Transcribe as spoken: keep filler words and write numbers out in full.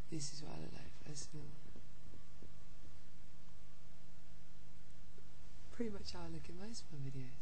This is what I look like first of all. Pretty much how I look in most of my videos.